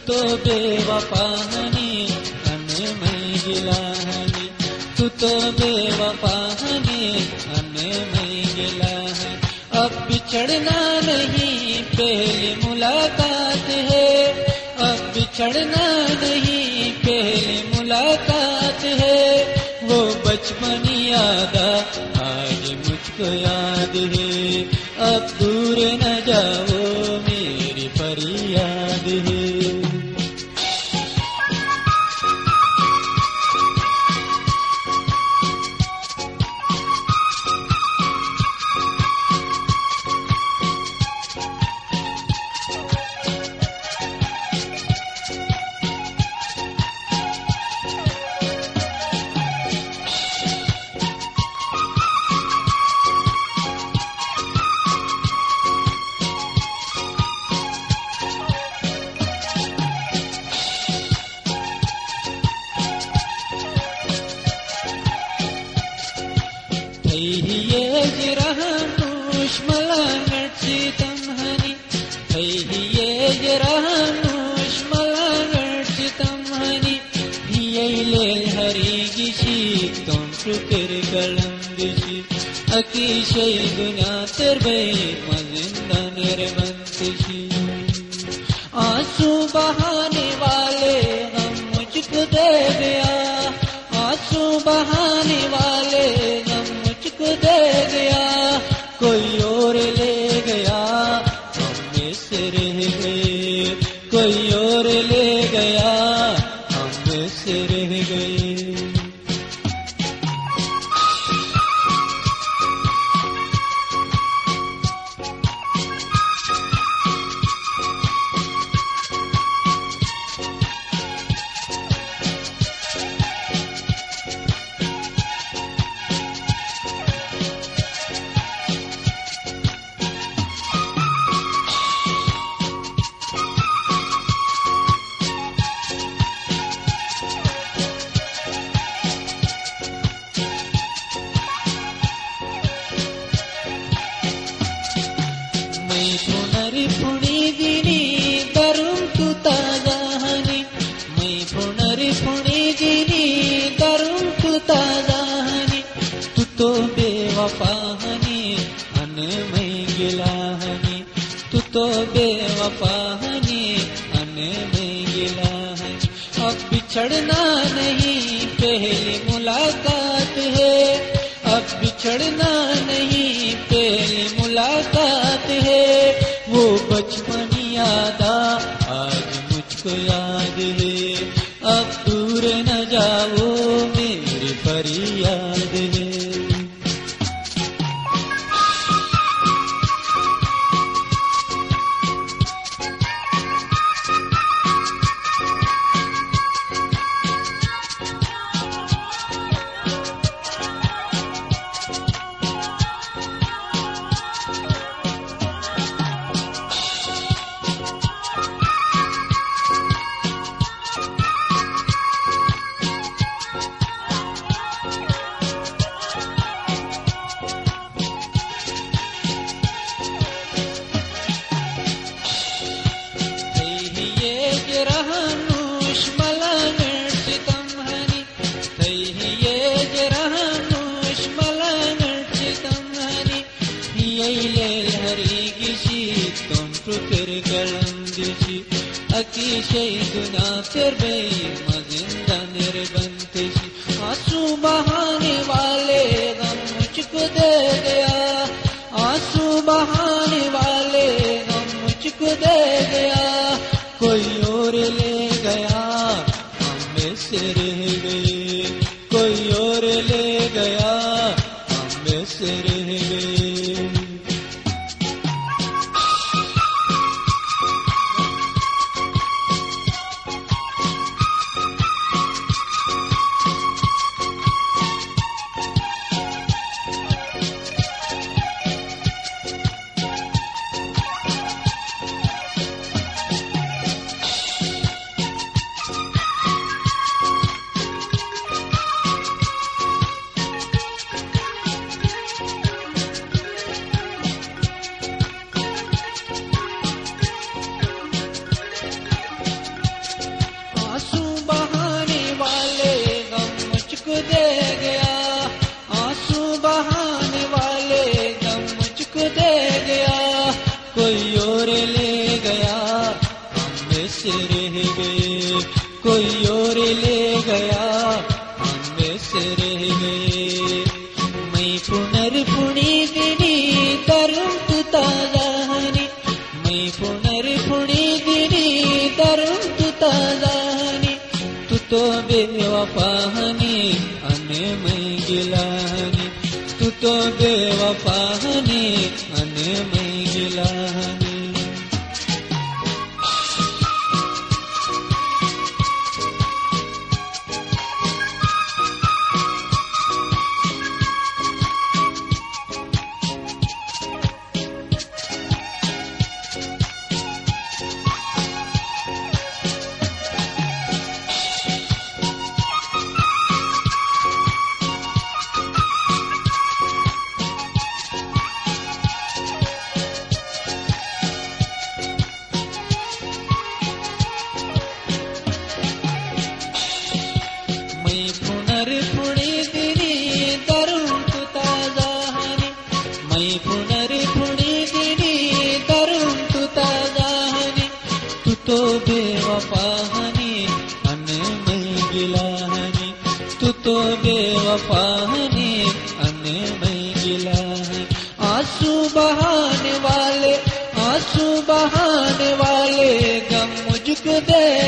तो बेवफा हनी अने मैं गिला हनी, तू तो बेवफा हनी अने मैं गिला हनी। अब बिछड़ना नहीं पहली मुलाकात है, अब बिछड़ना नहीं पहली मुलाकात है। वो बचपन याद आज मुझको याद है, अब दूर न जाओ मेरी फरियाद है। अकीशे दुनिया तेरे मजिंदा निर्बंतिशी, आंसू बहाने वाले हम मुझको दे गया, आंसू बहाने वाले हम मुझको दे गया। कोई और ले गया हम में से रह गए, कोई और ले गया हम में से रह गए। तो बेवफा हनी अने में गिला है। अब बिछड़ना नहीं पहली मुलाकात है, अब बिछड़ना नहीं पहली मुलाकात है। वो बचपन याद आज मुझको याद है, अब दूर न जाओ मेरी फरियाद है। अकीशे दुनिया तेरे मजिंदा निर्बंतिशी, आंसू बहाने वाले गम मुझको दे गया, आंसू बहाने वाले गम मुझको दे गया। कोई और ले गया हम में से रह गए, कोई और ले गया हम में से रह गए। में से रह गए, कोई और ले गया हम में से रह गए। मैं पुनर्पुणिदिनी तरुण तु ताजानी, मैं पुनर्पुणिदिनी तरुण तु ताजानी, तू तो बेवफानी अने मैं गिलानी, तू तो बेवफानी अने मैं गिलानी। तो बेवफानी अने मैं गिलानी, तू तो बेवफानी अने मैं गिलानी। आंसू बहाने वाले गम मुझको दे